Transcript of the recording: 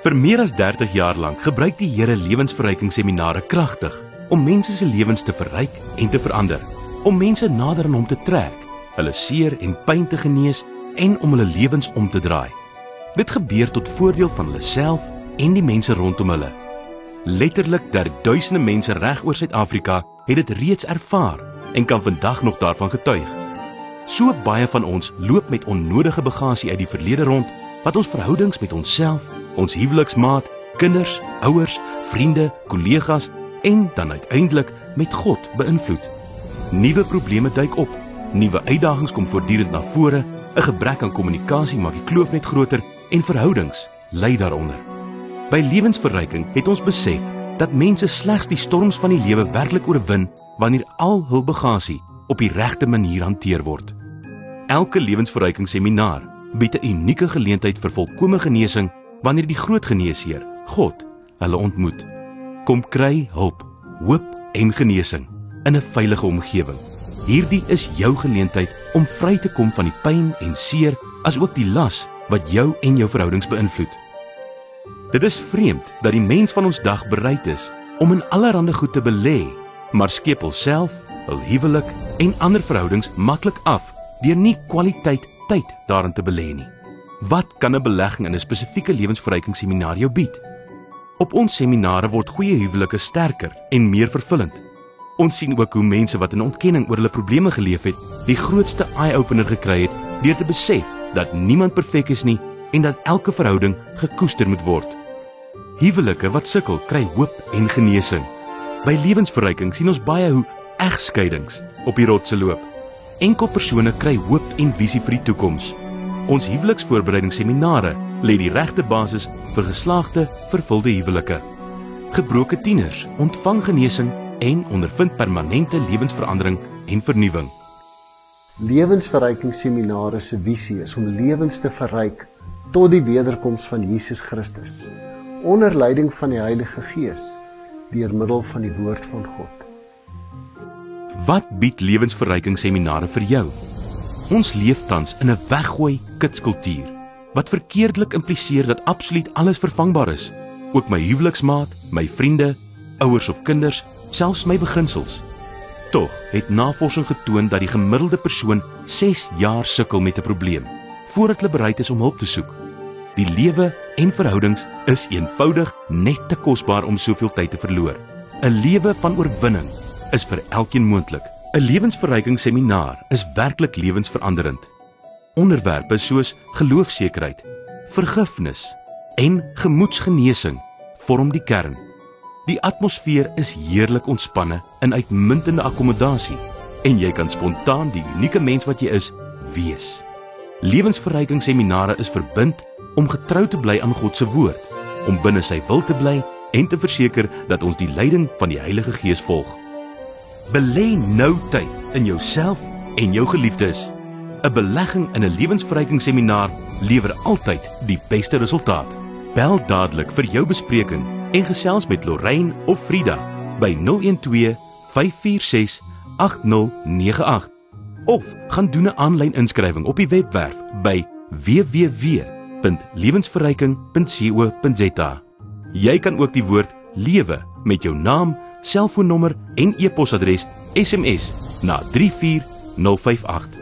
Vir meer as 30 jaar lank gebruik die Here Lewensverryking Seminare kragtig om mense se lewens te verryk en te verander, om mense nader aan hom te trek, hulle seer en pyn te genees en om hulle lewens om te draai. Dit gebeur tot voordeel van hulle self en die mense rondom hulle. Letterlik duisende mense reg oor Suid-Afrika het dit reeds ervaar en kan vandag nog daarvan getuig. So baie van ons loop met onnodige bagasie uit die verlede rond wat ons verhoudings met onsself, ons huweliksmaat, kinders, ouers, vriende, kollegas en dan uiteindelik met God beïnvloed. Nuwe probleme duik op, nuwe uitdagings kom voortdurend na vore, 'n gebrek aan kommunikasie maak die kloof net groter en verhoudings ly daaronder. By Lewensverryking het ons besef dat mense slegs die storms van die lewe werklik oorwin wanneer al hul bagasie op die regte manier hanteer word. Elke Lewensverryking Seminar bied 'n unieke geleentheid vir volkomme genesing wanneer die groot geneesheer, God, hulle ontmoet. Kom kry hulp, hoop en genesing in 'n veilige omgewing. Hierdie is jou geleentheid om vry te kom van die pyn en seer, asook die las wat jou en jou verhoudings beïnvloed. Dit is vreemd dat die mens van ons dag bereid is om in allerlei goed te belê, maar skep hulself, hul huwelik en ander verhoudings maklik af deur nie kwaliteit tyd daarin te belê nie. Wat kan 'n belegging in 'n spesifieke lewensverryking seminar jou bied? Op ons seminare word goeie huwelike sterker en meer vervullend. Ons sien ook hoe mense wat in ontkenning oor hulle probleme geleef het, die grootste eye-opener gekry het deur te besef dat niemand perfek is nie en dat elke verhouding gekoester moet word. Huwelike wat sukkel, kry hoop en genesing. By lewensverryking sien ons baie hoe egskeidings op die rotse loop. Enkel persone kry hoop en visie vir die toekoms. Ons huweliksvoorbereidingsseminare lê die regte basis vir geslaagde, vervulde huwelike. Gebroke tieners ontvang genesing en ondervind permanente lewensverandering en vernuwing. Lewensverryking Seminare se visie is om lewens te verryk tot die wederkoms van Jesus Christus, onder leiding van die Heilige Gees, deur middel van die woord van God. Wat bied lewensverryking seminare vir jou? Ons leef tans in 'n weggooi kitskultuur, wat verkeerdelik impliseer dat absoluut alles vervangbaar is, ook my huweliksmaat, my vriende, ouers of kinders, selfs my beginsels. Tog het navorsing getoon dat die gemiddelde persoon 6 jaar sukkel met 'n probleem, voordat hulle bereid is om hulp te soek. Die lewe en verhoudings is eenvoudig net te kosbaar om soveel tyd te verloor. 'n Lewe van oorwinning is vir elkeen moontlik. 'n Lewensverryking seminar is werklik lewensveranderend. Onderwerpe soos geloofsekerheid, vergifnis en gemoedsgenesing vorm die kern. Die atmosfeer is heerlik ontspanne in uitmuntende akkommodasie en jy kan spontaan die unieke mens wat jy is, wees. Lewensverryking seminare is verbind om getrou te bly aan God se woord, om binne sy wil te bly en te verseker dat ons die leiding van die Heilige Gees volg. Belê nou tyd in jouself en jou geliefdes. 'n Belegging in 'n lewensverryking seminar lewer altyd die beste resultaat. Bel dadelik vir jou bespreking en gesels met Lorraine of Frida by 012 546 8098 of gaan doen 'n aanlyn inskrywing op die webwerf by www.lewensverryking.co.za. Jy kan ook die woord lewe met jou naam, selfoonnommer en e-posadres SMS na 34058.